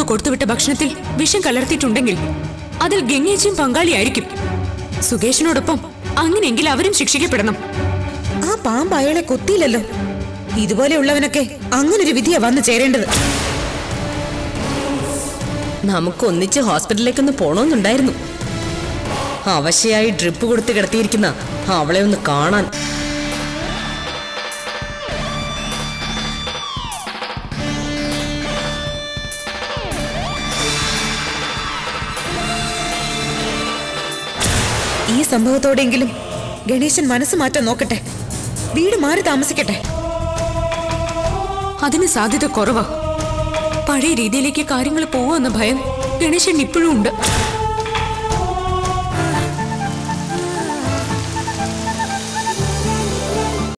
കൊടുത്തുവിട്ട ഭക്ഷണത്തിൽ വിഷം കലർത്തിയിട്ടുണ്ടെങ്കിൽ അതിൽ ഗംഗേച്ചിയും പങ്കാളിയായിരിക്കും. സുകേഷിനോടൊപ്പം അങ്ങനെയെങ്കിൽ അവരും ശിക്ഷിക്കപ്പെടണം. ആ പാമ്പ് അയാളെ കൊത്തിയില്ലല്ലോ. ഇതുപോലെയുള്ളവനൊക്കെ അങ്ങനൊരു വിധിയാ വന്നു ചേരേണ്ടത്. നമുക്ക് ഒന്നിച്ച് ഹോസ്പിറ്റലിലേക്കൊന്ന് പോണോന്നുണ്ടായിരുന്നു. അവശയായി ഡ്രിപ്പ് കൊടുത്ത് കിടത്തിയിരിക്കുന്ന അവളെ ഒന്ന് കാണാൻ. ഈ സംഭവത്തോടെങ്കിലും ഗണേശൻ മനസ്സ് മാറ്റാൻ നോക്കട്ടെ. വീട് മാറി താമസിക്കട്ടെ. അതിന് സാധ്യത കുറവാ. പഴയ രീതിയിലേക്ക് കാര്യങ്ങൾ പോവാന്ന ഭയം ഗണേശൻ ഇപ്പോഴും ഉണ്ട്.